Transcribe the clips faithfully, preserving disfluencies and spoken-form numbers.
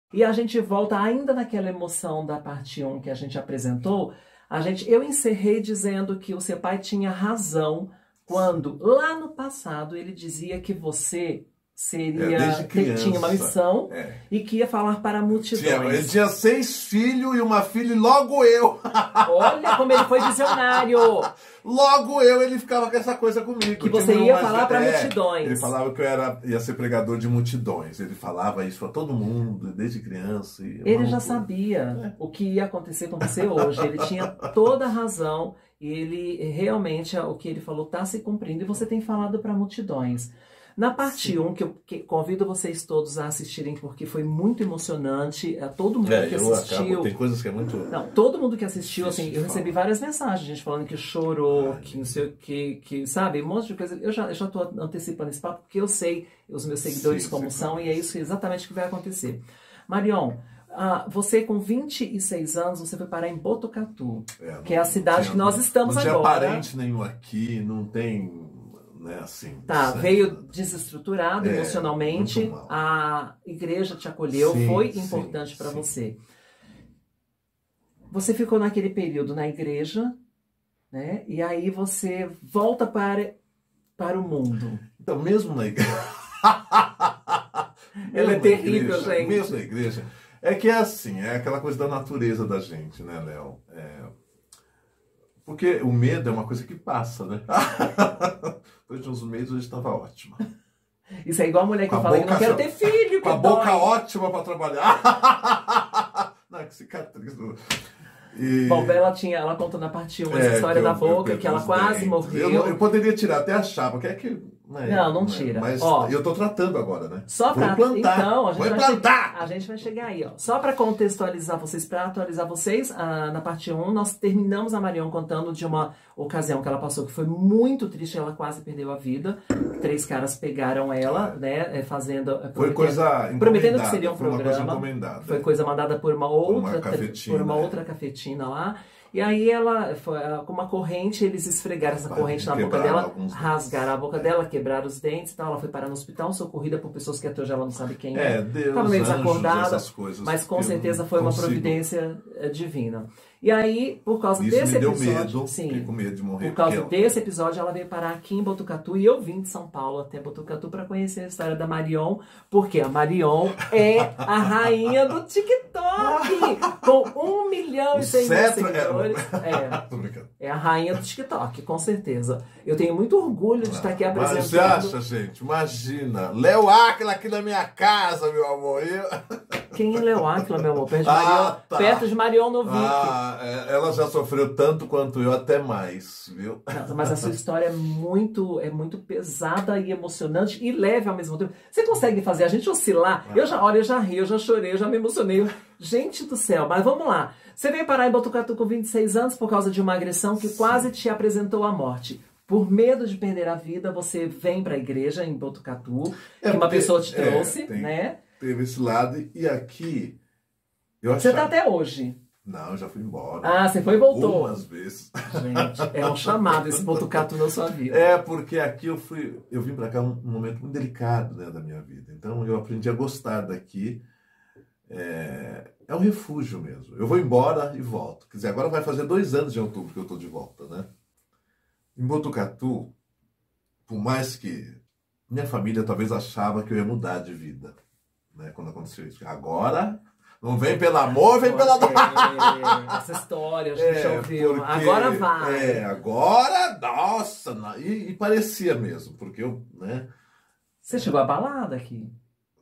E a gente volta ainda naquela emoção da parte um que a gente apresentou. A gente, eu encerrei dizendo que o seu pai tinha razão quando, lá no passado, ele dizia que você seria, é, que tinha uma missão é. e que ia falar para multidões. Tinha, ele tinha seis filhos e uma filha e logo eu. Olha como ele foi visionário. Logo eu, ele ficava com essa coisa comigo. Que você ia falar para é, multidões. Ele falava que eu era, ia ser pregador de multidões. Ele falava isso para todo mundo, desde criança. E ele já sabia é. o que ia acontecer com você hoje. Ele tinha toda a razão. E ele, realmente, o que ele falou está se cumprindo. E você tem falado para multidões. Na parte um, que eu que convido vocês todos a assistirem, porque foi muito emocionante. Todo mundo é, que assistiu... Acabo, tem coisas que é muito... Não, todo mundo que assistiu, assim, eu recebi várias mensagens, gente falando que chorou, Ai, que não sei o que, que, sabe, um monte de coisa. Eu já estou antecipando esse papo, porque eu sei os meus seguidores sim, como sim, são, sim. E é isso exatamente que vai acontecer. Marion, ah, você com vinte e seis anos, você foi parar em Botucatu, é, não, que é a cidade tinha, que nós estamos não agora. Não tinha parente nenhum aqui, não tem... Né, assim, tá, certo. Veio desestruturado é, emocionalmente, a igreja te acolheu, sim, foi importante para você. Você ficou naquele período na igreja, né? E aí você volta para, para o mundo. Então, mesmo na igreja... Ela é terrível, igreja, gente. Mesmo na igreja. É que é assim, é aquela coisa da natureza da gente, né, Léo? É... Porque o medo é uma coisa que passa, né? Depois de uns meses, hoje estava ótima. Isso é igual a mulher que fala que não quero ter filho, que Com a dói. boca ótima para trabalhar. Não, que cicatriz. E... Bom, ela, tinha, ela contou na parte um essa é, história da eu, boca, eu que ela quase dentes. morreu. Eu, eu poderia tirar até a chapa, que é que... Não, é, não, não tira. Mas ó, eu tô tratando agora, né? Só Vou pra... implantar. Então, a gente, Vou vai implantar. Che... a gente vai chegar aí, ó. Só para contextualizar vocês, para atualizar vocês, ah, na parte um, nós terminamos a Marion contando de uma ocasião que ela passou que foi muito triste, ela quase perdeu a vida. Três caras pegaram ela, né, fazendo... Foi coisa prometendo que seria um foi programa. Uma coisa foi coisa mandada por uma outra, por uma cafetina, por uma outra cafetina lá. E aí ela, foi, com uma corrente, eles esfregaram essa corrente na boca dela, rasgaram a boca dela, quebraram os dentes e tal. Ela foi parar no hospital, socorrida por pessoas que até hoje ela não sabe quem é. É, Deus, estava meio desacordada, coisas, mas com certeza foi uma providência divina. E aí, por causa Isso desse me deu episódio, medo, sim, com medo de morrer, por causa eu... desse episódio, ela veio parar aqui em Botucatu e eu vim de São Paulo até Botucatu para conhecer a história da Marion, porque a Marion é a rainha do TikTok, com um milhão e cem mil seguidores. É, é a rainha do TikTok, com certeza. Eu tenho muito orgulho de estar aqui apresentando. Mas você acha, gente? Imagina, Léo Áquila aqui na minha casa, meu amor. Eu... Quem é Léo Áquila, meu amor? Perto de Marion, ah, tá. perto de Marion Novick. Ah, ela já sofreu tanto quanto eu, até mais, viu? Não, mas a sua história é muito, é muito pesada e emocionante e leve ao mesmo tempo. Você consegue fazer a gente oscilar? Ah. Eu já, olha, eu já ri, eu já chorei, eu já me emocionei. Gente do céu, mas vamos lá. Você veio parar em Botucatu com vinte e seis anos por causa de uma agressão que Sim. quase te apresentou à morte. Por medo de perder a vida, você vem para a igreja em Botucatu, é, que uma tem, pessoa te trouxe, é, tem, né? Teve esse lado e aqui... Eu você está até hoje. Não, eu já fui embora. Ah, você foi e voltou. Algumas vezes. Gente, é um chamado esse Botucatu na sua vida. É, porque aqui eu fui... Eu vim para cá um, um momento muito delicado, né, da minha vida. Então eu aprendi a gostar daqui. É, é um refúgio mesmo. Eu vou embora e volto. Quer dizer, agora vai fazer dois anos de outubro que eu estou de volta, né? Em Botucatu, por mais que minha família talvez achava que eu ia mudar de vida, né, quando aconteceu isso. Agora... Não vem pelo amor, vem pela dor. É, essa história, a gente é, já ouviu. Porque, agora vai. É, agora, nossa. E, e parecia mesmo, porque eu, né? Você é, chegou à balada aqui.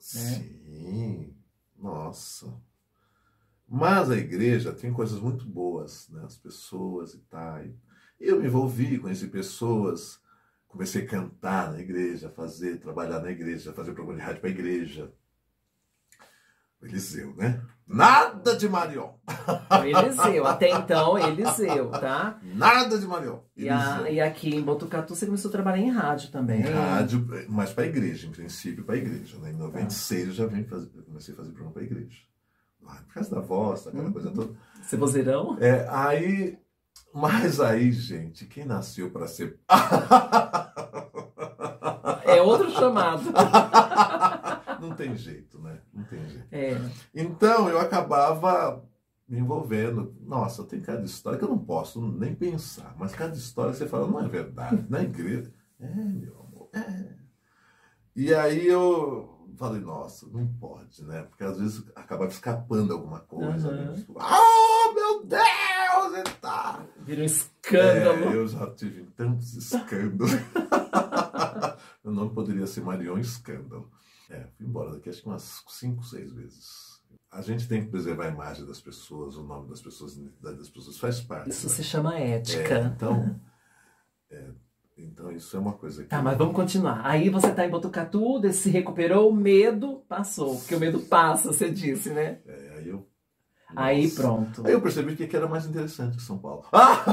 Sim, né? Nossa. Mas a igreja tem coisas muito boas, né? As pessoas e tal. Eu me envolvi, conheci pessoas, comecei a cantar na igreja, fazer, trabalhar na igreja, fazer programa de rádio para a igreja. Eliseu, né? Nada de Marion. Eliseu, até então Eliseu, tá? Nada de Marion. E, a, e aqui em Botucatu você começou a trabalhar em rádio também. Em rádio, mas para a igreja, em princípio para a igreja, né? Em noventa e seis ah. eu já vim fazer, eu comecei a fazer programa para a igreja. Por causa da voz, aquela uhum. coisa toda. Você vozeirão? É, aí, mas aí, gente, quem nasceu para ser... É outro chamado. Não tem jeito, né? Não tem jeito. É. Então, eu acabava me envolvendo. Nossa, tem cada história que eu não posso nem pensar. Mas cada história que você fala, não é verdade. Na igreja. É, meu amor, é. E aí eu falei, nossa, não pode, né? Porque às vezes acaba escapando alguma coisa. Uhum. Né? Oh, meu Deus! E tá. Vira um escândalo. É, eu já tive tantos escândalos. Meu nome poderia ser Marion Escândalo. É, fui embora daqui acho que umas cinco, seis vezes. A gente tem que preservar a imagem das pessoas, o nome das pessoas, a identidade das pessoas, faz parte. Isso né? se chama ética. É, então, é, então, isso é uma coisa que... Tá, mas vamos continuar. Aí você tá em Botucatu, se recuperou, o medo passou. Porque o medo passa, você disse, né? É, aí eu... Aí Nossa. pronto. Aí eu percebi que aqui era mais interessante que São Paulo.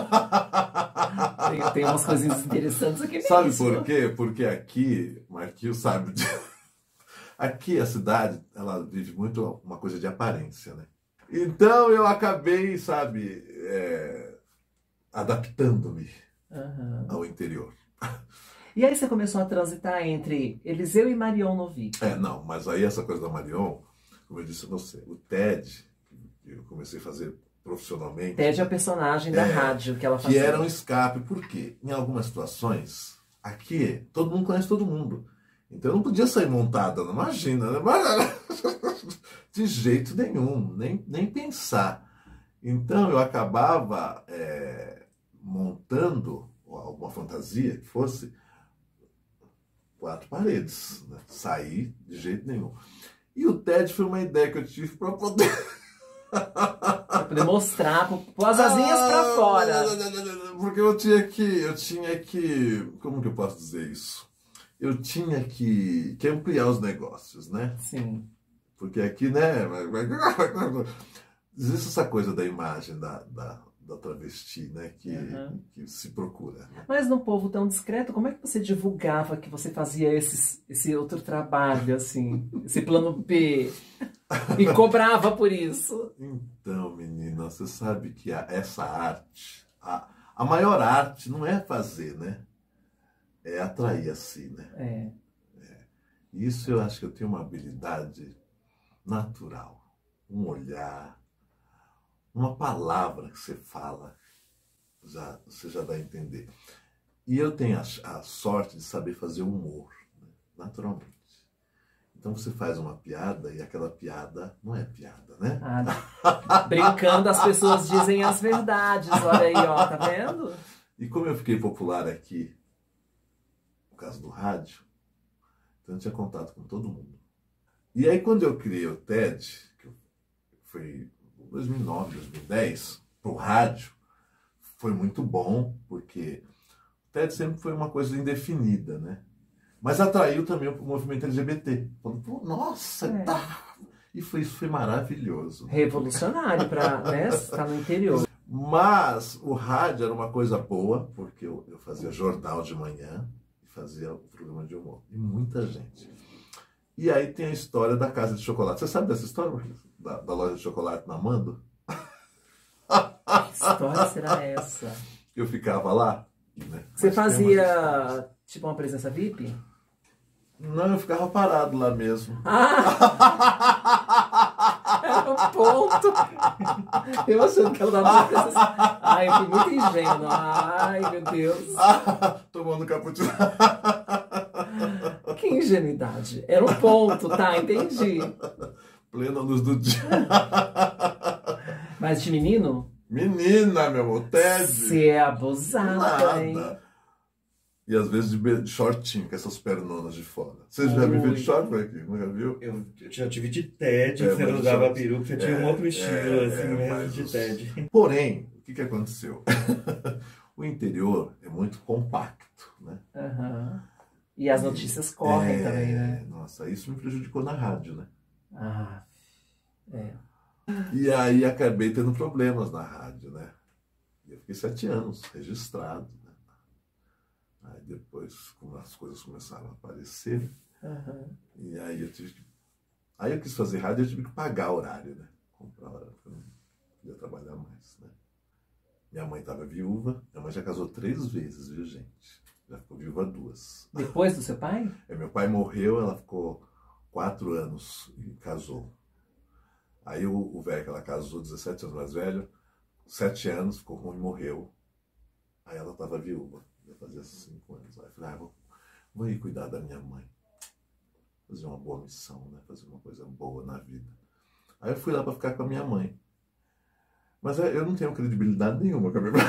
Tem, tem umas coisinhas interessantes aqui mesmo. Sabe por quê? Porque aqui, Marquinhos sabe disso. Aqui a cidade, ela vive muito uma coisa de aparência, né? Então eu acabei, sabe, é, adaptando-me Uhum. ao interior. E aí você começou a transitar entre Eliseu e Marion Novick. É, não, mas aí essa coisa da Marion, como eu disse a você, o TED, que eu comecei a fazer profissionalmente... TED é o personagem da é, rádio que ela fazia. Que era um escape, porque em algumas situações, aqui, todo mundo conhece todo mundo. Então eu não podia sair montada, não imagina, né? De jeito nenhum, nem, nem pensar. Então eu acabava é, montando alguma fantasia que fosse quatro paredes, né? Sair de jeito nenhum. E o TED foi uma ideia que eu tive para poder... Pra poder mostrar, pôr as asinhas ah, pra fora. Porque eu tinha que, eu tinha que, como que eu posso dizer isso? Eu tinha que, que ampliar os negócios, né? Sim. Porque aqui, né, existe essa coisa da imagem da, da, da travesti, né, que, uhum. que se procura. Né? Mas num povo tão discreto, como é que você divulgava que você fazia esses, esse outro trabalho, assim, esse plano B, e cobrava por isso? Então, menina, você sabe que a, essa arte, a, a maior arte não é fazer, né? É atrair a si, né? É. É. Isso eu acho que eu tenho uma habilidade natural, um olhar, uma palavra que você fala, já, você já dá a entender. E eu tenho a, a sorte de saber fazer humor, né? Naturalmente. Então você faz uma piada e aquela piada não é piada, né? Ah, brincando, as pessoas dizem as verdades, olha aí, ó, tá vendo? E como eu fiquei popular aqui, no caso do rádio, então eu tinha contato com todo mundo. E aí quando eu criei o TED, que foi em dois mil e nove, dois mil e dez, para o rádio, foi muito bom, porque o TED sempre foi uma coisa indefinida, né? Mas atraiu também o movimento L G B T. Falei, pô, nossa, é. tá. E foi, isso foi maravilhoso. Revolucionário para, né, estar no interior. Mas o rádio era uma coisa boa, porque eu, eu fazia jornal de manhã e fazia o programa de humor. E muita gente. E aí tem a história da Casa de Chocolate. Você sabe dessa história, da, da loja de chocolate na Mando? Que história será essa? Eu ficava lá. Né? Você Mas fazia tipo uma presença V I P? Não, eu ficava parado lá mesmo. Ah! Era um ponto. Eu achando que ela dava pra presença. Ai, eu fui muito ingênuo. Ai, meu Deus. Tomando cappuccino. Que ingenuidade. Era um ponto, tá? Entendi. Plena luz do dia. Mas de menino? Menina, meu amor, TED. Você é abusada, hein? E às vezes de shortinho, com essas pernonas de fora. Você já me viu de short por aqui? Nunca viu? Eu, eu já tive de TED, é, você não usava peruca, você tinha é, um outro estilo é, assim é, mesmo de os... TED. Porém, o que, que aconteceu? O interior é muito compacto, né? Uhum. E as notícias e, correm é, também, né? Nossa, isso me prejudicou na rádio, né? Ah, é. E aí acabei tendo problemas na rádio, né? Eu fiquei sete anos registrado, né? Aí depois, como as coisas começaram a aparecer, uhum. E aí eu tive que... Aí eu quis fazer rádio e eu tive que pagar horário, né? Comprar horário, porque eu não podia trabalhar mais, né? Minha mãe estava viúva, minha mãe já casou três vezes, viu, gente? Já ficou viúva duas. Depois do seu pai? É, meu pai morreu, ela ficou quatro anos e casou. Aí o velho que ela casou, dezessete anos mais velho, sete anos, ficou ruim e morreu. Aí ela estava viúva, já fazia cinco anos. Aí eu falei, ah, vou, vou ir cuidar da minha mãe. Fazer uma boa missão, né? Fazer uma coisa boa na vida. Aí eu fui lá para ficar com a minha mãe. Mas eu não tenho credibilidade nenhuma com a minha mãe.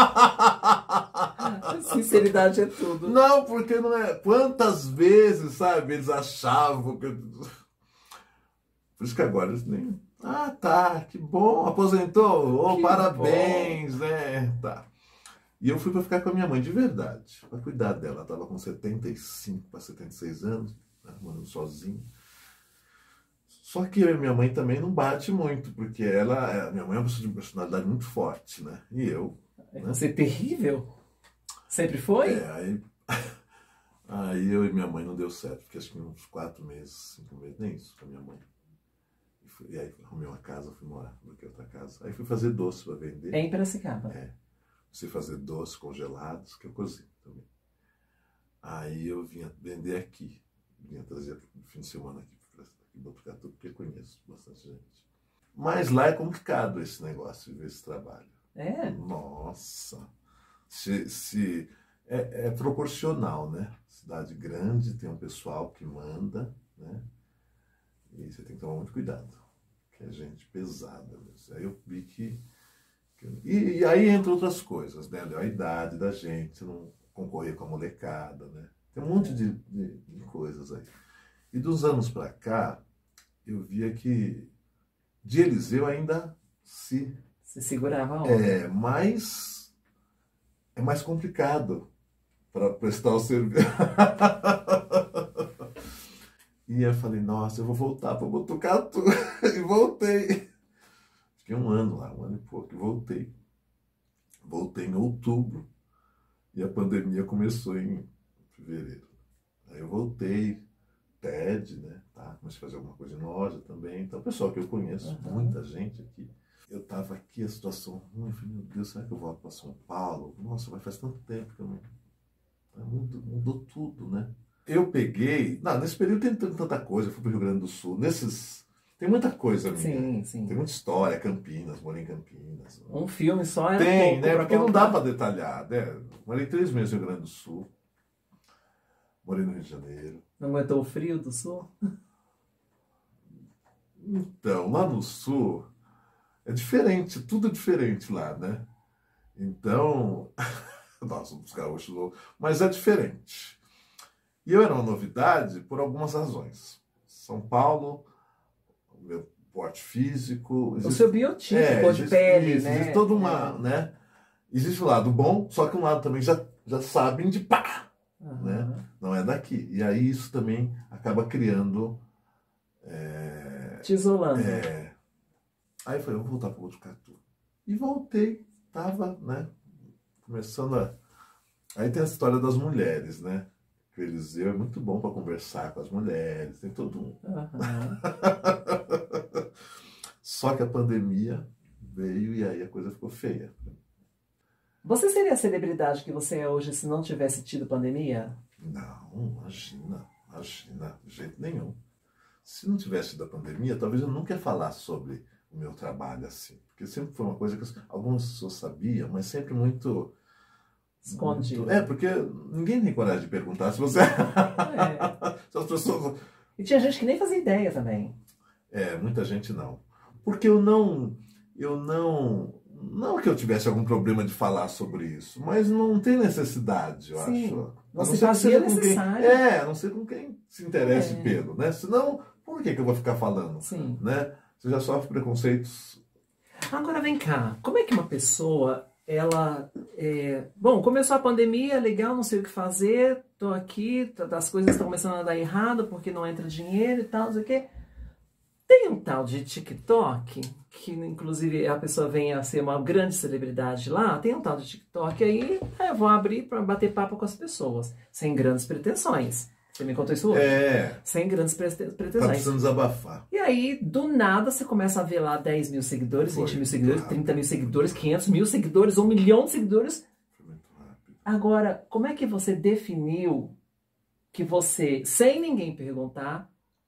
Sinceridade é tudo. Não, porque não é... Quantas vezes, sabe, eles achavam que... Eu... Por isso que agora eles nem... Ah, tá, que bom, aposentou, oh, parabéns, bom. Né? Tá. E eu fui para ficar com a minha mãe, de verdade, para cuidar dela. Ela estava com setenta e cinco para setenta e seis anos, né, morando sozinha. Só que eu e minha mãe também não bate muito, porque ela, minha mãe é uma pessoa de personalidade muito forte, né? E eu... Né? Você é terrível? Sempre foi? É, aí, aí eu e minha mãe não deu certo, porque acho que uns quatro meses, cinco meses, nem isso, com a minha mãe. E, fui, e aí arrumei uma casa, fui morar em outra casa. Aí fui fazer doce para vender. É em Piracicaba? É. Fui fazer doces congelados, que eu cozinho também. Aí eu vinha vender aqui. Vinha trazer no fim de semana aqui para Botucatu, porque eu conheço bastante gente. Mas lá é complicado esse negócio, esse trabalho. É? Nossa! Se, se, é, é proporcional, né? Cidade grande, tem um pessoal que manda, né? E você tem que tomar muito cuidado, que é gente pesada mesmo. Aí eu vi que... que e, e aí entra outras coisas, né? A idade da gente, não concorrer com a molecada, né? Tem um monte de, de, de coisas aí. E dos anos para cá, eu via que de Eliseu ainda se... Se segurava a É, mas... É mais complicado para prestar o serviço. E eu falei, nossa, eu vou voltar para Botucatu. E voltei. Fiquei um ano lá, um ano e pouco, e voltei. Voltei em outubro e a pandemia começou em fevereiro. Aí eu voltei, T E D, né? Tá? Comecei a fazer alguma coisa em loja também. Então, pessoal que eu conheço, uhum. Muita gente aqui. Eu estava aqui, a situação ruim, eu falei, meu Deus, será que eu volto para São Paulo? Nossa, mas faz tanto tempo que eu não... Mudou, mudou tudo, né? Eu peguei... Não, nesse período tem tanta coisa, eu fui para o Rio Grande do Sul, nesses... Tem muita coisa minha. Sim, sim. Tem muita história, Campinas, morei em Campinas. Um filme só é Tem, pouco, né? Porque pouco. Não dá para detalhar, né? Morei três meses no Rio Grande do Sul, morei no Rio de Janeiro. Não aguentou o frio do Sul? Então, lá no Sul... É diferente, tudo é diferente lá, né? Então, nós somos gaúchos, mas é diferente. E eu era uma novidade por algumas razões. São Paulo, o meu porte físico... Existe, o seu biotipo, é, cor de existe, pele, existe, né? Existe todo uma, é. né? Existe o lado bom, só que um lado também já, já sabem de pá, uhum. Né? Não é daqui. E aí isso também acaba criando... É, Te isolando. É, aí eu falei, eu vou voltar para o Botucatu. E voltei, tava, né, começando a... Aí tem a história das mulheres, né? Que o Eliseu é muito bom para conversar com as mulheres, tem todo um... Uhum. Só que a pandemia veio e aí a coisa ficou feia. Você seria a celebridade que você é hoje se não tivesse tido pandemia? Não, imagina, imagina, de jeito nenhum. Se não tivesse tido a pandemia, talvez eu nunca ia falar sobre... o meu trabalho assim, porque sempre foi uma coisa que algumas pessoas sabiam, mas sempre muito escondido. Muito, é, porque ninguém tem coragem de perguntar se você... É. Se as pessoas... E tinha gente que nem fazia ideia também. É, muita gente não. Porque eu não... Eu não... Não que eu tivesse algum problema de falar sobre isso, mas não tem necessidade, eu Sim, acho. Não, não se fazia necessário. Quem, é, a não ser com quem se interesse é. pelo, né? Senão, por que, que eu vou ficar falando? Sim. Né? Você já sofre preconceitos. Agora vem cá, como é que uma pessoa, ela... É... Bom, começou a pandemia, legal, não sei o que fazer, tô aqui, as coisas estão começando a dar errado porque não entra dinheiro e tal, não sei o quê. Tem um tal de TikTok, que inclusive a pessoa vem a ser uma grande celebridade lá, tem um tal de TikTok aí, aí eu vou abrir para bater papo com as pessoas, sem grandes pretensões. Você me contou isso hoje? É. Sem grandes pretensões. Tá precisando desabafar. E aí, do nada, você começa a ver lá dez mil seguidores, Foi vinte mil seguidores, rápido. trinta mil seguidores, quinhentos mil seguidores, um milhão de seguidores. Foi muito rápido. Agora, como é que você definiu que você, sem ninguém perguntar,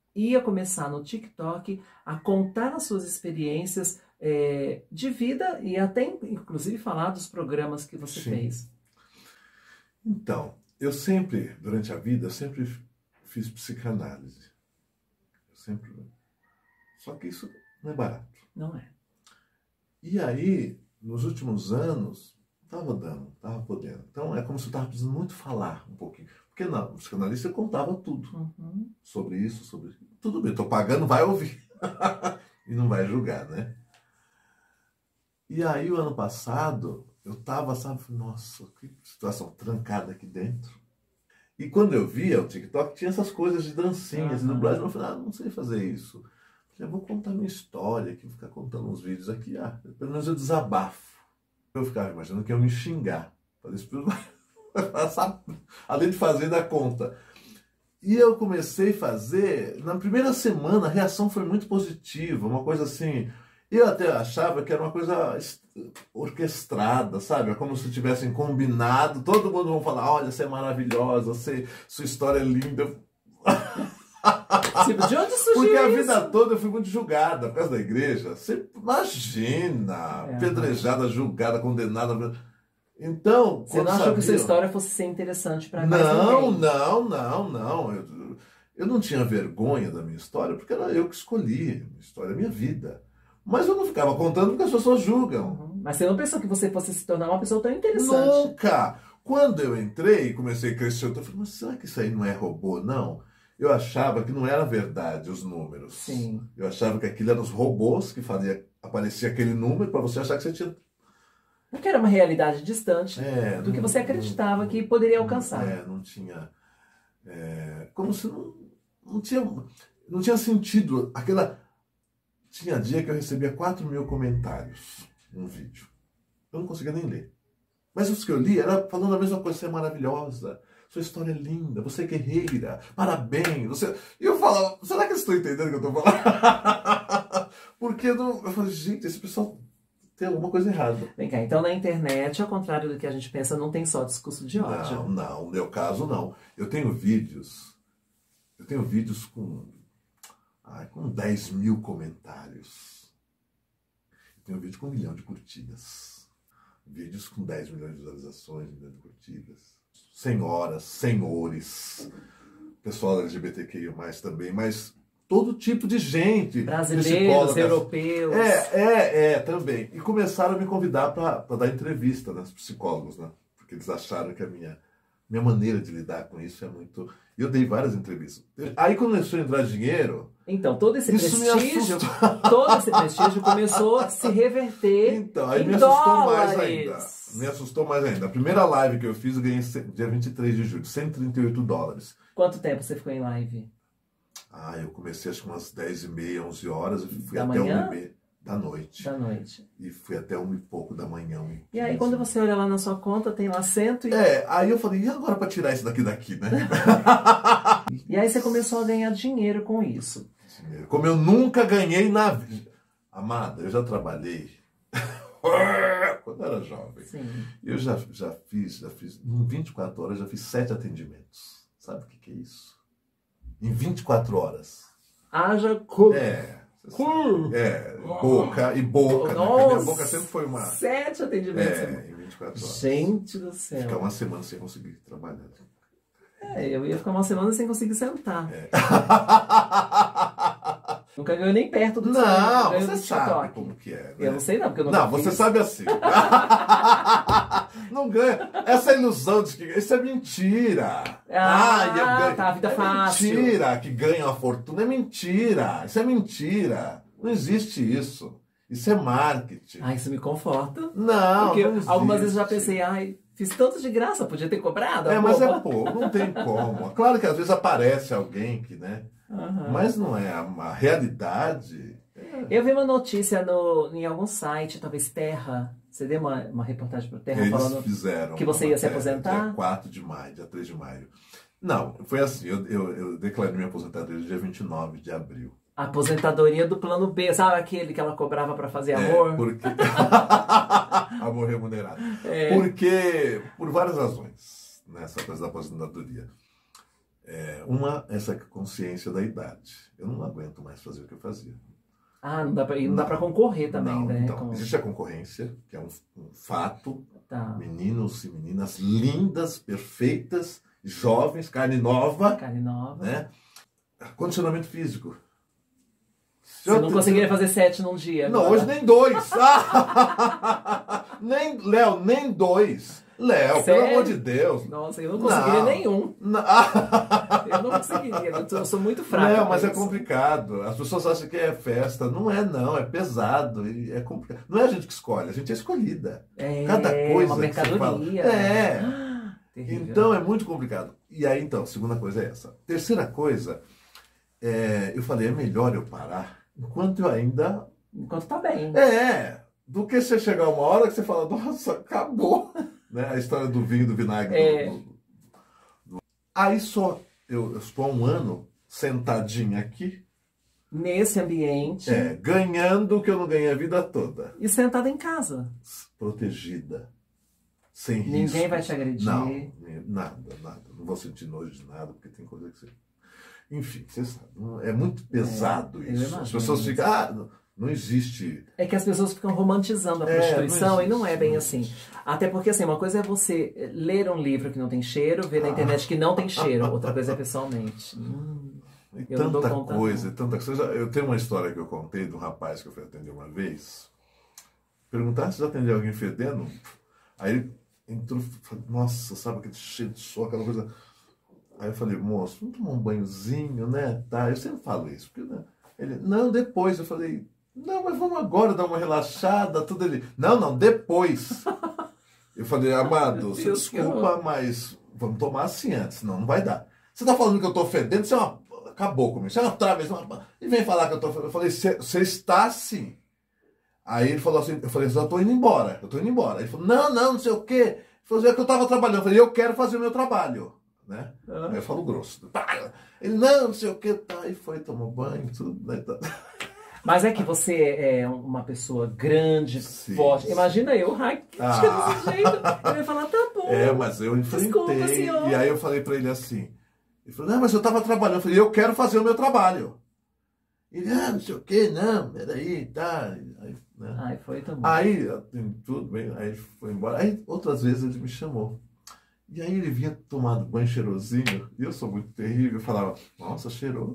ia começar no TikTok a contar as suas experiências é, de vida e até, inclusive, falar dos programas que você Sim. fez. Então, eu sempre, durante a vida, eu sempre fiz psicanálise. Eu sempre... Só que isso não é barato. Não é. E aí, nos últimos anos, estava dando, estava podendo. Então, é como se eu estava precisando muito falar um pouquinho. Porque não, o psicanalista contava tudo. Uhum. Sobre isso, sobre isso. Tudo bem, estou pagando, vai ouvir. E não vai julgar, né? E aí, o ano passado, eu estava, sabe, nossa, que situação trancada aqui dentro. E quando eu via o TikTok, tinha essas coisas de dancinhas Uhum. e dublagem. Eu falei, ah, não sei fazer isso. Eu vou contar minha história aqui, ficar contando uns vídeos aqui. Ah, pelo menos eu desabafo. Eu ficava imaginando que eu me xingar. Falei isso para além de fazer da conta. E eu comecei a fazer, na primeira semana a reação foi muito positiva, uma coisa assim, eu até achava que era uma coisa orquestrada, sabe? É como se tivessem combinado, todo mundo vai falar, olha, você é maravilhosa, você, sua história é linda. De onde surgiu Porque a isso? vida toda eu fui muito julgada por causa da igreja. Você imagina, É, apedrejada, julgada, condenada. Então, você não achou sabia... que sua história fosse ser interessante para mais Não, ninguém? não, não, não. Eu, eu não tinha vergonha da minha história, porque era eu que escolhi. Minha história é minha vida. Mas eu não ficava contando porque as pessoas julgam. Uhum. Mas você não pensou que você fosse se tornar uma pessoa tão interessante? Nunca! Quando eu entrei e comecei a crescer, eu falei, mas será que isso aí não é robô? Não. Eu achava que não era verdade os números. Sim. Eu achava que aquilo eram os robôs que fazia, aparecia aquele número para você achar que você tinha... Porque era uma realidade distante É, do não, que você acreditava não, que poderia não, alcançar. É, não tinha... É, como se não, não tinha... Não tinha sentido. Aquela... Tinha dia que eu recebia quatro mil comentários num vídeo. Eu não conseguia nem ler. Mas os que eu li era falando a mesma coisa. Você é maravilhosa. Sua história é linda, você é guerreira, parabéns. Você... E eu falava, será que eles estão entendendo o que eu estou falando? Porque eu, não... eu falei, gente, esse pessoal tem alguma coisa errada. Vem cá, então na internet, ao contrário do que a gente pensa, não tem só discurso de ódio. Não, não, no meu caso não. Eu tenho vídeos, eu tenho vídeos com, ai, com dez mil comentários. Eu tenho vídeo com um milhão de curtidas. Vídeos com dez milhões de visualizações, um milhão de curtidas. Senhoras, senhores, pessoal L G B T Q I mais também, mas todo tipo de gente. Brasileiros, europeus. É, é, é, também. E começaram a me convidar para dar entrevista, né, psicólogos, né? Porque eles acharam que a minha, minha maneira de lidar com isso é muito... E eu dei várias entrevistas. Aí começou a entrar dinheiro... Então, todo esse isso prestígio, todo esse prestígio começou a se reverter então, aí em me assustou dólares. mais ainda. Me assustou mais ainda. A primeira live que eu fiz, eu ganhei dia vinte e três de julho, cento e trinta e oito dólares. Quanto tempo você ficou em live? Ah, eu comecei acho que umas dez e meia, onze horas, e fui Da até manhã? uma e meia da noite. Da noite. E fui até uma e pouco da manhã. uma e E aí, quinze. quando você olha lá na sua conta, tem lá cento e... É, aí eu falei, e agora para tirar isso daqui daqui, né? E aí você começou a ganhar dinheiro com isso. Como eu nunca ganhei na vida. Amada, eu já trabalhei quando eu era jovem. Sim. Eu já, já fiz, já fiz, em vinte e quatro horas, já fiz sete atendimentos. Sabe o que, que é isso? Em vinte e quatro horas. Haja cu. É. É, boca e boca. Né? Nossa, Minha boca sempre foi uma... Sete atendimentos. É, em vinte e quatro horas. Gente do céu. Ficar uma semana sem conseguir trabalhar. É, eu ia ficar uma semana sem conseguir sentar. É. Nunca ganhou nem perto do Não, ganhou você do sabe TikTok. como que é. Né? Eu não sei não, porque eu nunca Não, você fiz. sabe assim. Não ganha. Essa ilusão de que isso é mentira. Ah, eu ganho. tá, vida é fácil. mentira que ganha uma fortuna. É mentira. Isso é mentira. Não existe isso. Isso é marketing. Ah, isso me conforta. Não, Porque não existe. algumas vezes eu já pensei, ai, fiz tanto de graça, podia ter cobrado. É, mas boba. é pouco, não tem como. Claro que às vezes aparece alguém que, né? Aham. Mas não é. A, a realidade. Eu vi uma notícia no, em algum site, talvez Terra. Você deu uma, uma reportagem para Terra Eles falando fizeram que você uma ia se matéria aposentar? Dia quatro de maio, dia três de maio. Não, foi assim, eu, eu, eu declarei minha aposentadoria dia vinte e nove de abril. A aposentadoria do plano B, sabe aquele que ela cobrava para fazer É, amor? porque... amor remunerado. É. Porque, por várias razões, nessa coisa da aposentadoria. É, uma, essa consciência da idade. Eu não aguento mais fazer o que eu fazia. Ah, não dá pra, e não, não dá para concorrer também, não, né? Então, com... existe a concorrência, que é um, um fato. Tá. Meninos e meninas lindas, perfeitas, jovens, carne nova. Carne nova. Né? Condicionamento físico. Você não conseguiria fazer sete num dia? Não, agora. hoje nem dois. nem, Léo, nem dois. Léo, pelo amor de Deus. Nossa, eu não conseguiria não. nenhum. Não. Eu não conseguiria, eu sou muito fraco. Não, mas é complicado. As pessoas acham que é festa. Não é, não. É pesado. É complicado. Não é a gente que escolhe, a gente é escolhida. É, cada coisa uma mercadoria. Que é. Ah, então é muito complicado. E aí, então, a segunda coisa é essa. Terceira coisa, é, eu falei, é melhor eu parar enquanto eu ainda... Enquanto tá bem. É, do que você chegar uma hora que você fala, nossa, acabou. Né? A história do vinho e do vinagre. É. Do, do, do... Aí só, eu, eu estou há um ano sentadinho aqui. Nesse ambiente. É, ganhando o que eu não ganhei a vida toda. E sentada em casa. Protegida. Sem risco. Ninguém vai te agredir. Não, nada, nada. Não vou sentir nojo de nada, porque tem coisa que você... Enfim, você sabe, é muito pesado é, isso. As pessoas ficam, ah, não, não existe... É que as pessoas ficam romantizando a prostituição é, não e não é bem assim. Até porque, assim, uma coisa é você ler um livro que não tem cheiro, ver na ah. internet que não tem cheiro. Outra coisa é pessoalmente. Hum, e tanta coisa, tanta coisa. Eu tenho uma história que eu contei de um rapaz que eu fui atender uma vez. Perguntar se já atendeu alguém fedendo. Aí ele entrou, nossa, sabe aquele cheiro de suor, aquela coisa... Aí eu falei, moço, vamos tomar um banhozinho, né? Tá, eu sempre falo isso. Porque, né? Ele, não, depois. Eu falei, não, mas vamos agora dar uma relaxada, tudo ali. Não, não, depois. Eu falei, amado, você desculpa, mas vamos tomar assim antes, senão não vai dar. Você tá falando que eu tô fedendo, você é uma... Acabou comigo, você é uma travessa, uma... E vem falar que eu tô fedendo. Eu falei, você está assim. Aí ele falou assim, eu falei, eu tô indo embora, eu tô indo embora. Ele falou, não, não, não sei o quê. Ele falou, é que eu tava trabalhando. Eu falei, eu quero fazer o meu trabalho. Né? Ah. Aí eu falo grosso. Ele, não, não sei o que, tá, e foi, tomou banho, tudo. Né? Mas é que você é uma pessoa grande, sim, forte. Sim. Imagina eu, raquítica ah. desse jeito. Eu ia falar, tá bom. É, mas eu enfrentei. Desculpa, senhor. E aí eu falei pra ele assim. Ele falou, não, mas eu tava trabalhando. Eu falei, eu quero fazer o meu trabalho. Ele, ah, não sei o que, não, peraí, tá. Aí, né? Aí foi também. Aí, tudo bem, aí foi embora. Aí outras vezes ele me chamou. E aí ele vinha tomando banho cheirosinho, e eu sou muito terrível, eu falava, nossa, cheiroso.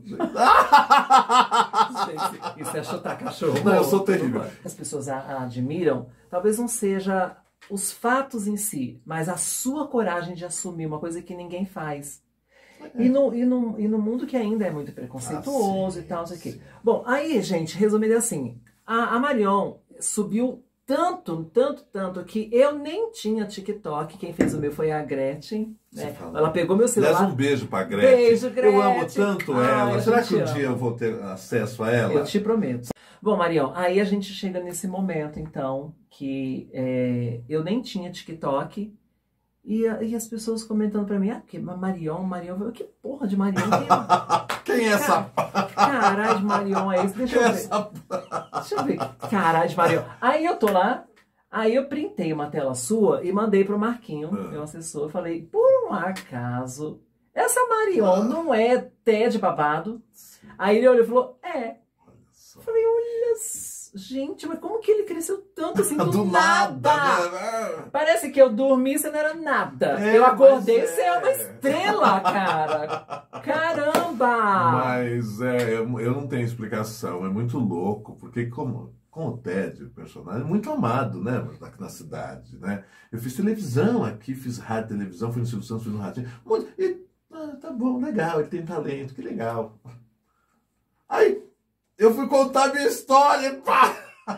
Isso é chutar cachorro. Não, eu sou terrível. As pessoas a, a admiram, talvez não seja os fatos em si, mas a sua coragem de assumir uma coisa que ninguém faz. É. E, no, e, no, e no mundo que ainda é muito preconceituoso ah, sim, e tal, não sei o quê. Bom, aí, gente, resumindo assim, a, a Marion subiu tanto, tanto, tanto, que eu nem tinha TikTok. Quem fez o meu foi a Gretchen. Né? Ela pegou meu celular. Aliás, um beijo pra Gretchen. Beijo, Gretchen. Eu amo tanto ela. Ai, Será que um ama. dia eu vou ter acesso a ela? Eu te prometo. Bom, Marion, aí a gente chega nesse momento, então, que é, eu nem tinha TikTok. E, e as pessoas comentando pra mim, ah, que Marion, Marion, que porra de Marion? Quem, Quem é essa? Caralho de Marion é esse? Deixa eu ver. Essa... Deixa eu ver. Caralho de Marion. Aí eu tô lá, aí eu printei uma tela sua e mandei pro Marquinho, ah. meu assessor. Falei, por um acaso, essa Marion ah. não é Ted babado? Aí ele olhou e falou, é. Eu falei, olha só. Gente, mas como que ele cresceu tanto assim do, do nada? nada. Parece que eu dormi, você não era nada. É, eu acordei, é. você é uma estrela, cara. Caramba! Mas é, eu, eu não tenho explicação, é muito louco, porque como, como o Ted, o personagem, é muito amado, né, aqui na cidade, né? Eu fiz televisão aqui, fiz rádio, televisão, fui no Silvio Santos, fui no rádio. E, ah, tá bom, legal, ele tem talento, que legal. Aí... eu fui contar minha história, pá!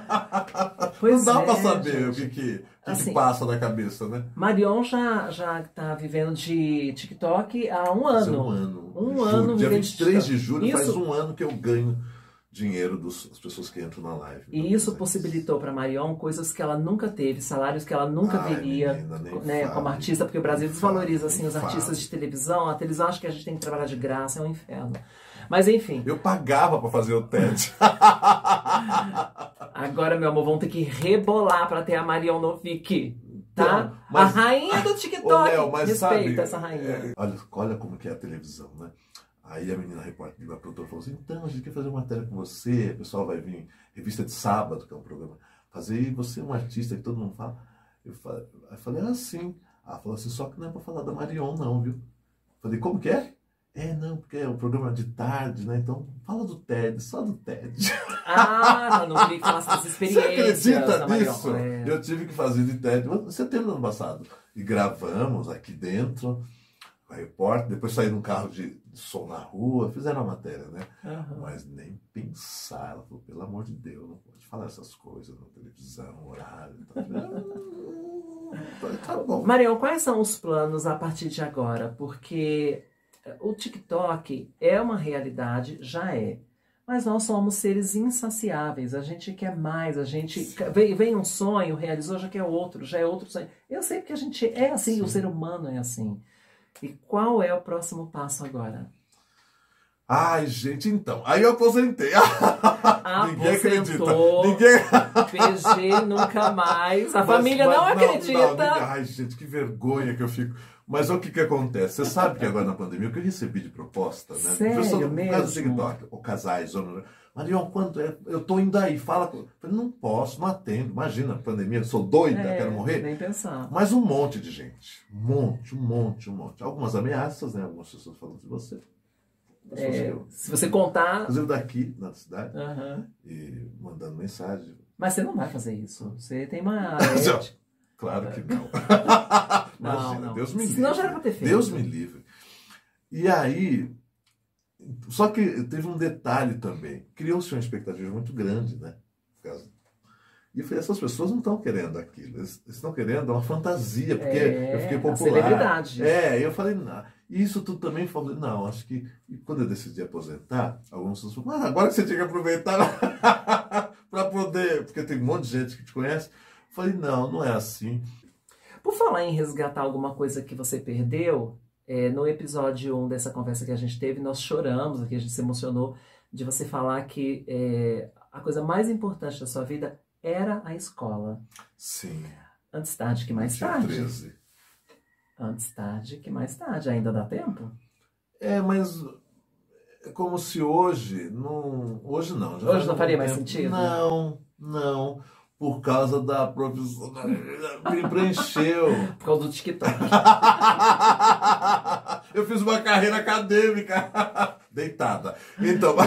Pois não dá é, pra saber gente. o que, que, que, assim, que passa na cabeça, né? Marion já, já tá vivendo de TikTok há um ano. Faz um ano. Um julho, ano dia vinte e três de julho isso, faz um ano que eu ganho dinheiro dos, das pessoas que entram na live. E isso possibilitou para Marion coisas que ela nunca teve, salários que ela nunca Ai, veria, menina, né, fale, como artista, porque o Brasil desvaloriza assim, os fale. artistas de televisão. A televisão acha que a gente tem que trabalhar de graça, é um inferno. Mas enfim. Eu pagava para fazer o TED. Agora, meu amor, vão ter que rebolar para ter a Marion Novick. tá? Então, mas- A rainha do TikTok. Ô, Léo, mas Respeita sabe, essa rainha. é, olha, olha como que é a televisão, né? Aí a menina repórter, a produtora falou assim, então, a gente quer fazer uma matéria com você, o pessoal vai vir, revista de sábado, que é um programa, fazer, e você é um artista que todo mundo fala. Eu falei, eu falei ah, sim. Ela falou assim, só que não é pra falar da Marion, não, viu? Eu falei, como que é? É, não, porque é um programa de tarde, né? Então, fala do TED, só do TED. Ah, não queria que falasse das Você experiências acredita da Marion. nisso? É. Eu tive que fazer de TED em setembro do ano passado. E gravamos aqui dentro, com a repórter, depois saí num carro de, de som na rua, fizeram a matéria, né? Uhum. Mas nem pensar. Ela falou, pelo amor de Deus, não pode falar essas coisas na televisão, horário. Tá, tá bom. Marion, quais são os planos a partir de agora? Porque o TikTok é uma realidade, já é. Mas nós somos seres insaciáveis, a gente quer mais, a gente... Vem, vem um sonho, realizou, já quer outro, já é outro sonho. Eu sei porque a gente é assim, sim. O ser humano é assim. E qual é o próximo passo agora? Ai, gente, então. Aí eu aposentei. Ninguém acredita. Ninguém... P G nunca mais. A mas, família mas, não, não acredita. Não, ninguém... Ai, gente, que vergonha que eu fico. Mas o que que acontece? Você sabe que agora na pandemia, o que eu recebi de proposta, né? Sério Pessoa, mesmo? No caso do TikTok, ou casais, ou... Marion, quanto é? Eu tô indo aí, fala. Eu falei, não posso, não atendo. Imagina, pandemia, sou doida, é, quero morrer. Nem pensar. Mas um monte de gente. Um monte, um monte, um monte. Algumas ameaças, né? Algumas pessoas falando de você. É, se você contar... Inclusive daqui, na cidade. Uhum. E mandando mensagem. Mas você não vai fazer isso. Você tem uma... Claro que não. Imagina, não, não. Deus me livre. Senão já era pra ter feito. Deus me livre. E aí... Só que teve um detalhe também. Criou-se uma expectativa muito grande, né? E eu falei, essas pessoas não estão querendo aquilo. Eles estão querendo uma fantasia, porque é, eu fiquei popular. A celebridade. É, eu falei, não. E isso tudo também falei, não, acho que... E quando eu decidi aposentar, algumas pessoas falaram, ah, agora que você tinha que aproveitar para poder... Porque tem um monte de gente que te conhece. Eu falei, não, não é assim. Por falar em resgatar alguma coisa que você perdeu... É, no episódio um dessa conversa que a gente teve, nós choramos aqui, a gente se emocionou de você falar que é, a coisa mais importante da sua vida era a escola. Sim. Antes tarde que mais tarde. treze. Antes tarde que mais tarde. Ainda dá tempo? É, mas é como se hoje não... Hoje não. Já hoje não faria mais sentido? Não, não. Por causa da professora. Me preencheu. Por causa do TikTok. Eu fiz uma carreira acadêmica. Deitada. Então.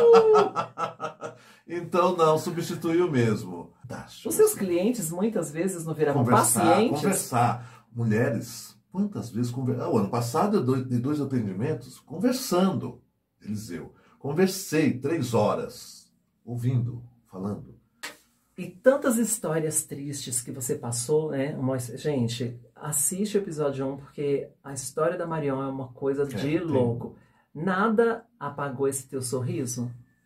Uh! Então, não, substituiu mesmo. Os seus clientes muitas vezes não viravam conversar, pacientes? Conversar. Mulheres, quantas vezes conversaram? O ano passado, eu dei dois atendimentos conversando. Eliseu. Conversei três horas, ouvindo, falando. E tantas histórias tristes que você passou, né? Uma... Gente, assiste o episódio um, porque a história da Marion é uma coisa de é, louco. Tem... Nada apagou esse teu sorriso?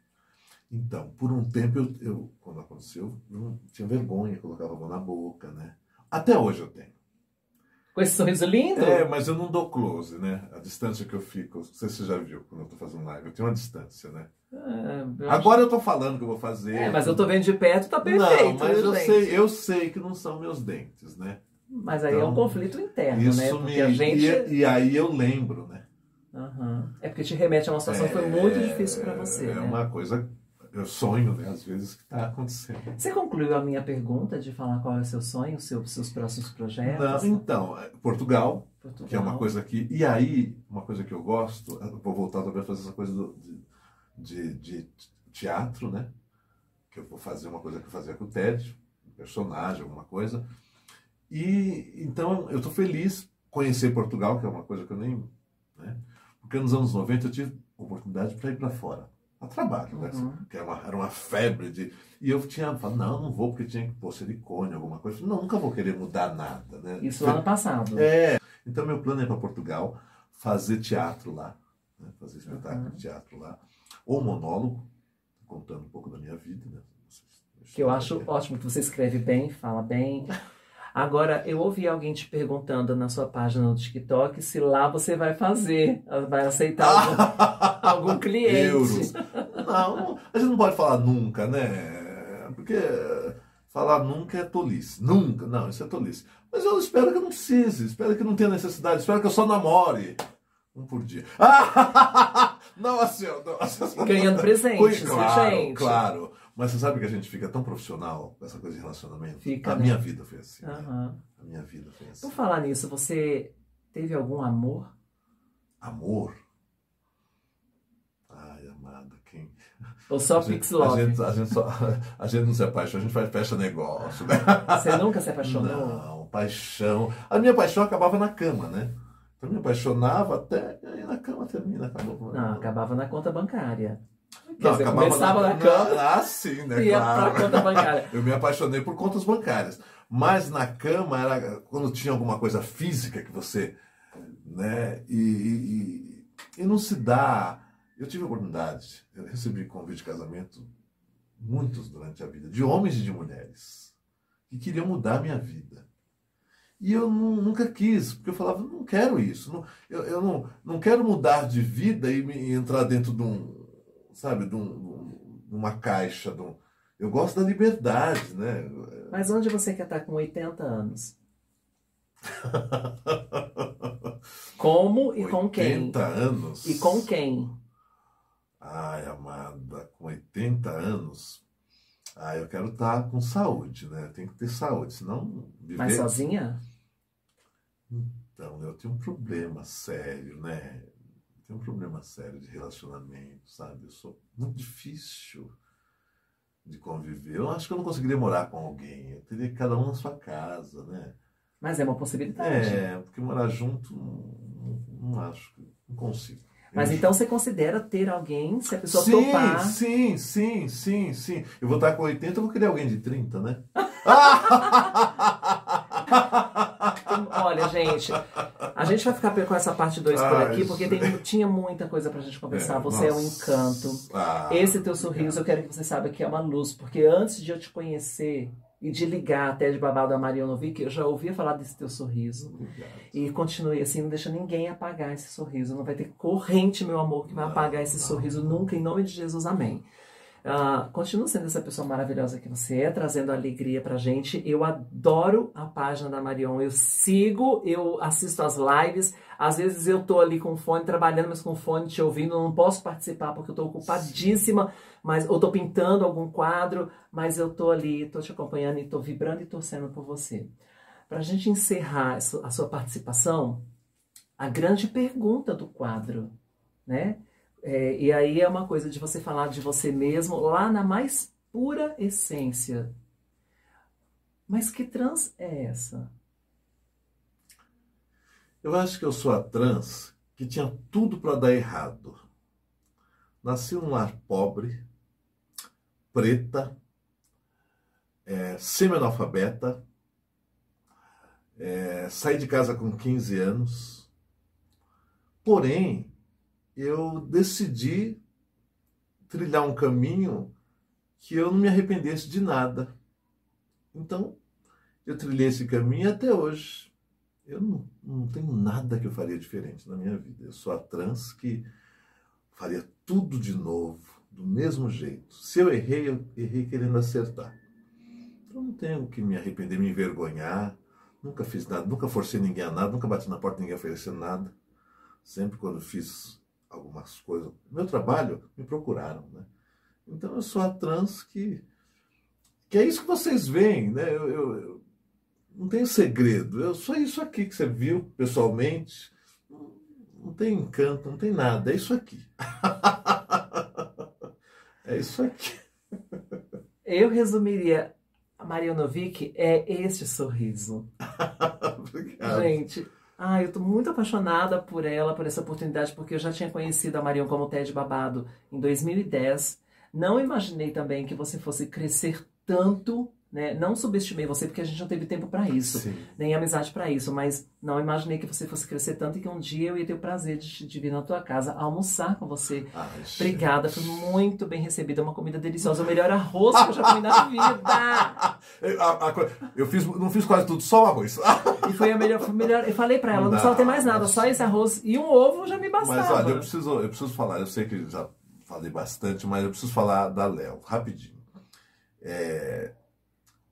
Então, por um tempo, eu, eu quando aconteceu, eu tinha vergonha, colocava a mão na boca, né? Até hoje eu tenho. Com esse sorriso lindo? É, mas eu não dou close, né? A distância que eu fico, não sei se você já viu quando eu tô fazendo live, eu tenho uma distância, né? É, eu Agora acho... eu tô falando que eu vou fazer. É, mas eu tô vendo de perto, tá perfeito. Não, mas eu gente. sei, eu sei que não são meus dentes, né? Mas aí então, é um conflito interno, isso né? Porque me... a gente... e, e aí eu lembro, né? Uhum. É porque te remete a uma situação é, que foi muito difícil para você. É né? uma coisa, eu sonho, né? Às vezes, que está acontecendo. Você concluiu a minha pergunta de falar qual é o seu sonho, os seu, seus próximos projetos? Não, então, Portugal, Portugal, que é uma coisa que... E aí, uma coisa que eu gosto, eu vou voltar também a fazer essa coisa do, de, de, de teatro, né? Que eu vou fazer uma coisa que eu fazia com o Ted, um personagem, alguma coisa. E, então, eu estou feliz conhecer Portugal, que é uma coisa que eu nem... Né? Porque nos anos noventa eu tive oportunidade para ir para fora, a trabalho, né? Uhum. Que era uma, era uma febre de... E eu tinha falado, não, não vou porque tinha que pôr silicone, alguma coisa. Não, nunca vou querer mudar nada, né? Isso lá no passado. É. Então meu plano é ir para Portugal, fazer teatro lá, né? Fazer espetáculo uhum. de teatro lá, ou monólogo, contando um pouco da minha vida, né? Que eu acho ótimo, que você escreve bem, fala bem. Agora, eu ouvi alguém te perguntando na sua página no TikTok se lá você vai fazer, vai aceitar algum, algum cliente. Euros. Não, a gente não pode falar nunca, né? Porque Falar nunca é tolice. Nunca, não, isso é tolice. Mas eu espero que eu não precise, espero que não tenha necessidade, espero que eu só namore. Um por dia. Ah! Não assim, não, assim. Ganhando presentes, claro, gente. Claro. Mas você sabe que a gente fica tão profissional com essa coisa de relacionamento? Fica, a né? minha vida foi assim. Uhum. Né? A minha vida foi assim. Por falar nisso, você teve algum amor? Amor? Ai, amada, quem... Ou só a Pix gente, Love? A gente, a, gente só, a gente não se apaixona, a gente faz fecha negócio. Né? Você nunca se apaixonou? Não, paixão. A minha paixão acabava na cama, né? Eu me apaixonava até aí na cama termina. Acabou. Não, acabava na conta bancária. Quer Não, dizer, acabava começava na, na, na cama. Na, ah, sim, né? E ia Claro. pra conta bancária. Eu me apaixonei por contas bancárias. Mas na cama era quando tinha alguma coisa física que você. Né? E, e, e não se dá. Eu tive a oportunidade, eu recebi convite de casamento, muitos durante a vida, de homens e de mulheres, que queriam mudar a minha vida. E eu não, nunca quis, porque eu falava, não quero isso, não, eu, eu não, não quero mudar de vida e, me, e entrar dentro de um, sabe, de, um, de uma caixa. De um, eu gosto da liberdade, né? Mas onde você quer estar com oitenta anos? Como e com quem? oitenta anos? E com quem? Ai, amada, com oitenta anos, ah, eu quero estar com saúde, né? Tem que ter saúde, senão viver... Mas sozinha? Então, eu tenho um problema sério, né? Eu tenho um problema sério de relacionamento, sabe? Eu sou muito difícil de conviver. Eu acho que eu não conseguiria morar com alguém. Eu teria que cada um na sua casa, né? Mas é uma possibilidade. É, porque morar junto, não, não, não acho, não consigo. Mas então você considera ter alguém, se a pessoa sim, topar... Sim, sim, sim, sim. Eu vou estar com oitenta, eu vou querer alguém de trinta, né? Olha, gente, a gente vai ficar com essa parte dois por Ai, aqui, porque tem, tinha muita coisa pra gente conversar. É, você nossa. é um encanto. Ah, Esse teu sorriso, eu quero que você saiba que é uma luz, porque antes de eu te conhecer e de ligar até de babado a Mariana Novick, eu já ouvia falar desse teu sorriso. Obrigado. E continue assim, não deixa ninguém apagar esse sorriso. Não vai ter corrente, meu amor, que vai Não, apagar esse não. sorriso nunca, em nome de Jesus, amém. Uh, continua sendo essa pessoa maravilhosa que você é, trazendo alegria pra gente. Eu adoro a página da Marion. Eu sigo, eu assisto as lives. Às vezes eu tô ali com o fone, trabalhando, mas com o fone te ouvindo. Eu não posso participar porque eu tô ocupadíssima. Mas eu tô pintando algum quadro, mas eu tô ali, tô te acompanhando e tô vibrando e torcendo por você. Pra gente encerrar a sua participação, a grande pergunta do quadro, né? É, e aí é uma coisa de você falar de você mesmo lá na mais pura essência. Mas que trans é essa? Eu acho que eu sou a trans que tinha tudo para dar errado. Nasci num lar pobre, preta, é, semi-analfabeta, é, saí de casa com quinze anos, porém, eu decidi trilhar um caminho que eu não me arrependesse de nada. Então, eu trilhei esse caminho até hoje. Eu não, não tenho nada que eu faria diferente na minha vida. Eu sou a trans que faria tudo de novo, do mesmo jeito. Se eu errei, eu errei querendo acertar. Eu não tenho que me arrepender, me envergonhar. Nunca fiz nada, nunca forcei ninguém a nada, nunca bati na porta de ninguém oferecendo nada. Sempre quando fiz algumas coisas, meu trabalho, me procuraram, né? Então eu sou a trans que, que é isso que vocês veem, né? Eu, eu, eu não tenho segredo, eu sou isso aqui que você viu pessoalmente, não, não tem encanto, não tem nada, é isso aqui. É isso aqui. Eu resumiria, a Mariana Novick é este sorriso. Obrigado. Gente, ah, eu tô muito apaixonada por ela, por essa oportunidade, porque eu já tinha conhecido a Marion como Ted Babado em dois mil e dez. Não imaginei também que você fosse crescer tanto, né? Não subestimei você, porque a gente não teve tempo para isso, Sim. nem amizade para isso, mas não imaginei que você fosse crescer tanto e que um dia eu ia ter o prazer de, de vir na tua casa almoçar com você. Ai, Obrigada, foi muito bem recebida, uma comida deliciosa, o melhor arroz que eu já comi na vida. Eu, a, a, eu fiz, não fiz quase tudo, só o arroz. E foi a melhor, foi a melhor. Eu falei pra ela, não, não precisava ter mais nada, só esse arroz e um ovo já me bastava. Mas olha, eu preciso, eu preciso falar, eu sei que já falei bastante, mas eu preciso falar da Léo, rapidinho. É,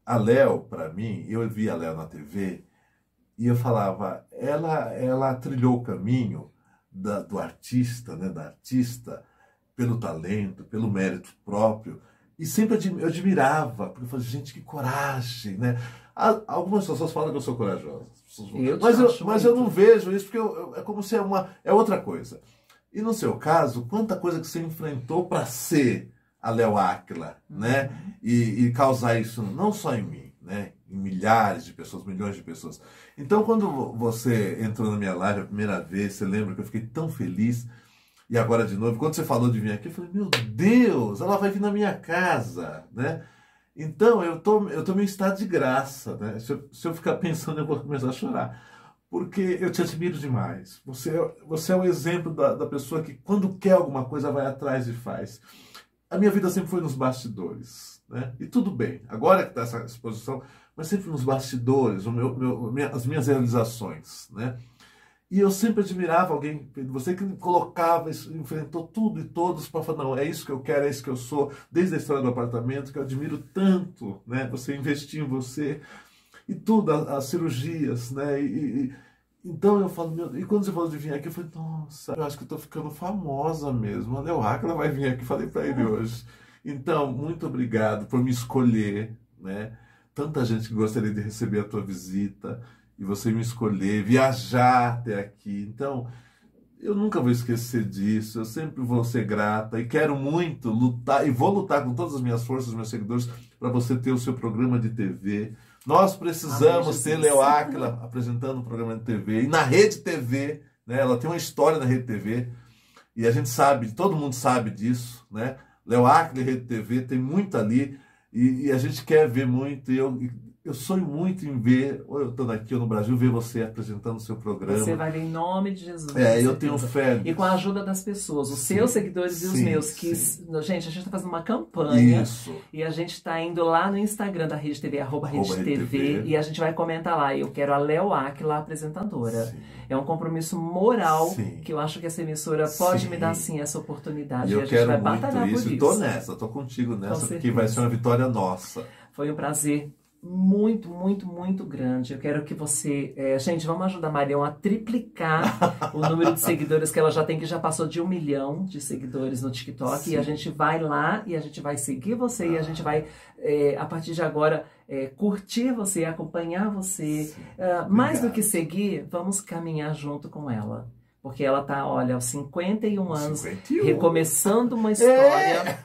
a Léo, para mim, eu via a Léo na T V e eu falava, ela, ela trilhou o caminho da, do artista, né, da artista, pelo talento, pelo mérito próprio, e sempre eu admirava, porque eu falei, gente, que coragem, né? Algumas pessoas falam que eu sou corajosa, eu mas, eu, mas eu não vejo isso, porque eu, eu, é como se é, uma, é outra coisa. E no seu caso, quanta coisa que você enfrentou para ser a Léo Áquila, uhum. né? E, e causar isso não só em mim, né? Em milhares de pessoas, milhões de pessoas. Então, quando você entrou na minha live a primeira vez, você lembra que eu fiquei tão feliz. E agora de novo, quando você falou de vir aqui, eu falei, meu Deus, ela vai vir na minha casa, né? Então, eu tô, eu tô meio em estado de graça, né? Se eu, se eu ficar pensando, eu vou começar a chorar. Porque eu te admiro demais. Você, você é o exemplo da, da pessoa que, quando quer alguma coisa, vai atrás e faz. A minha vida sempre foi nos bastidores, né? E tudo bem, agora que está essa exposição, mas sempre nos bastidores, o meu, meu, as minhas realizações, né? E eu sempre admirava alguém, você que colocava, enfrentou tudo e todos para falar, não, é isso que eu quero, é isso que eu sou, desde a história do apartamento, que eu admiro tanto, né? Você investir em você, e tudo, as, as cirurgias, né? E, e, então eu falo, meu, e quando você falou de vir aqui, eu falei, nossa, eu acho que eu tô ficando famosa mesmo, a Léo Áquila vai vir aqui, falei para ele hoje. Então, muito obrigado por me escolher, né? Tanta gente que gostaria de receber a tua visita, e você me escolher, viajar até aqui. Então, eu nunca vou esquecer disso, eu sempre vou ser grata e quero muito lutar, e vou lutar com todas as minhas forças, meus seguidores, para você ter o seu programa de T V. Nós precisamos ter Léo Áquila apresentando um programa de T V, e na Rede T V, né? Ela tem uma história na Rede T V, e a gente sabe, todo mundo sabe disso, né? Léo Áquila e Rede T V, tem muito ali, e, e a gente quer ver muito, e eu... Eu sonho muito em ver, ou eu estou aqui ou no Brasil, ver você apresentando o seu programa. Você vai ver em nome de Jesus. É, eu tenho fé. E com a ajuda das pessoas, os sim, seus seguidores e os sim, meus. Que, sim. Gente, a gente está fazendo uma campanha. Isso. E a gente está indo lá no Instagram da Rede T V, arroba Rede T V, e a gente vai comentar lá. Eu quero a Léo Áquila, apresentadora. Sim. É um compromisso moral sim. que eu acho que essa emissora pode sim. me dar, sim, essa oportunidade. E eu e a gente quero vai muito batalhar isso. por isso. Estou nessa, estou contigo nessa, porque vai ser uma vitória nossa. Foi um prazer muito, muito, muito grande. Eu quero que você... É, gente, vamos ajudar a Marion a triplicar o número de seguidores que ela já tem, que já passou de um milhão de seguidores no TikTok. Sim. E a gente vai lá e a gente vai seguir você ah. e a gente vai, é, a partir de agora, é, curtir você, acompanhar você. Uh, mais do que seguir, vamos caminhar junto com ela. Porque ela tá, olha, aos cinquenta e um anos, cinquenta e um. Recomeçando uma história é.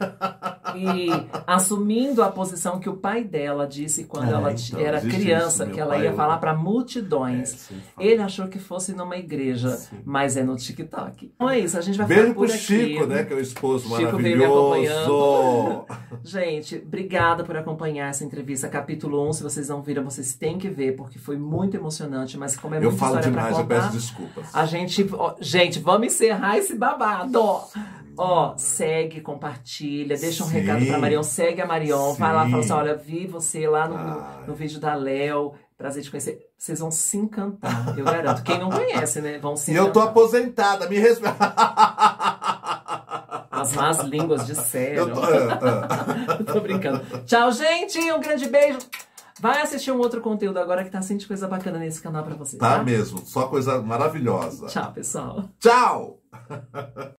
e assumindo a posição que o pai dela disse quando é, ela então, era criança, isso, que ela ia falar para multidões. É, sim, ele achou que fosse numa igreja, sim. mas é no TikTok. Então é isso, a gente vai Beijo ficar por pro aqui. Chico, né, que é o esposo Chico maravilhoso. Veio me acompanhando. Gente, obrigada por acompanhar essa entrevista. Capítulo um, se vocês não viram, vocês têm que ver, porque foi muito emocionante, mas como é eu muita falo história demais, pra contar, eu peço desculpas. A gente... Gente, vamos encerrar esse babado. Ó, segue, compartilha, deixa um sim, recado pra Marion, segue a Marion, sim. vai lá e fala assim, olha, vi você lá no, no, no vídeo da Léo, prazer te conhecer. Vocês vão se encantar, eu garanto. Quem não conhece, né, vão se e encantar. eu tô aposentada, me respeita. As más línguas de sério. Eu tô, uh, uh. Tô brincando. Tchau, gente, um grande beijo. Vai assistir um outro conteúdo agora que tá assim de coisa bacana nesse canal pra vocês. Tá, tá mesmo, só coisa maravilhosa. Tchau, pessoal. Tchau!